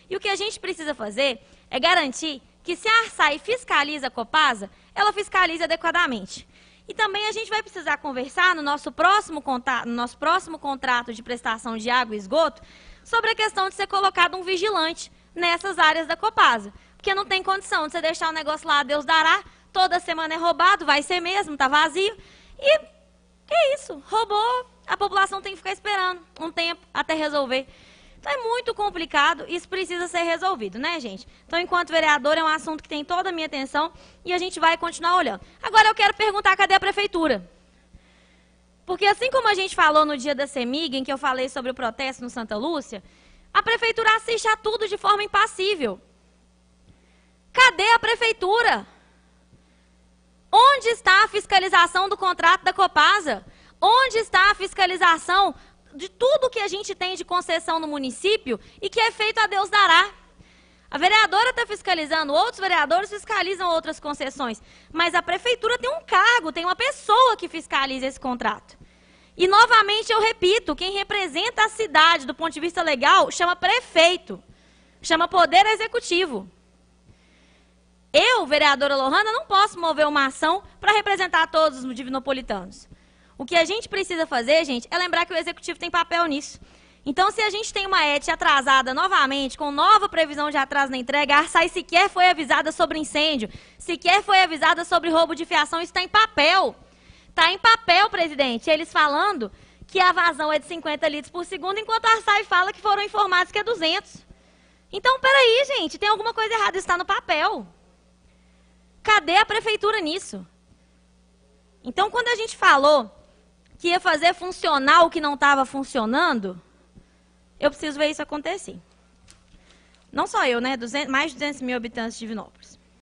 E o que a gente precisa fazer é garantir que se a Arsai fiscaliza a Copasa, ela fiscalize adequadamente. E também a gente vai precisar conversar no nosso próximo contrato de prestação de água e esgoto sobre a questão de ser colocado um vigilante nessas áreas da Copasa. Porque não tem condição de você deixar o negócio lá, Deus dará, toda semana é roubado, vai ser mesmo, tá vazio. E que é isso, roubou, a população tem que ficar esperando um tempo até resolver. Então é muito complicado, isso precisa ser resolvido, né, gente? Então, enquanto vereador, é um assunto que tem toda a minha atenção e a gente vai continuar olhando. Agora eu quero perguntar, cadê a prefeitura? Porque assim como a gente falou no dia da CEMIG, em que eu falei sobre o protesto no Santa Lúcia, a prefeitura assiste a tudo de forma impassível. Cadê a prefeitura? Onde está a fiscalização do contrato da Copasa? Onde está a fiscalização de tudo que a gente tem de concessão no município e que é feito a Deus dará? A vereadora está fiscalizando, outros vereadores fiscalizam outras concessões, mas a prefeitura tem um cargo, tem uma pessoa que fiscaliza esse contrato. E, novamente, eu repito, quem representa a cidade do ponto de vista legal chama prefeito, chama poder executivo. Eu, vereadora Lohana, não posso mover uma ação para representar todos os divinopolitanos. O que a gente precisa fazer, gente, é lembrar que o executivo tem papel nisso. Então, se a gente tem uma ET atrasada novamente, com nova previsão de atraso na entrega, a Arsai sequer foi avisada sobre incêndio, sequer foi avisada sobre roubo de fiação, isso está em papel. Está em papel, presidente, eles falando que a vazão é de 50 litros por segundo, enquanto a Arsai fala que foram informados que é 200. Então, peraí, gente, tem alguma coisa errada, isso está no papel. Cadê a prefeitura nisso? Então, quando a gente falou que ia fazer funcionar o que não estava funcionando, eu preciso ver isso acontecer. Não só eu, né? Mais de 200 mil habitantes de Divinópolis.